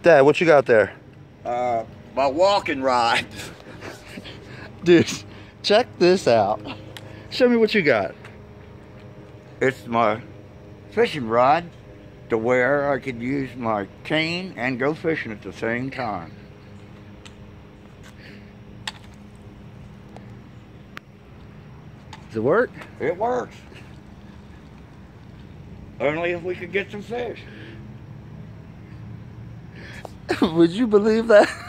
Dad, what you got there? My walking rod. Dude, check this out. Show me what you got. It's my fishing rod to where I could use my cane and go fishing at the same time. Does it work? It works. Only if we could get some fish. Would you believe that?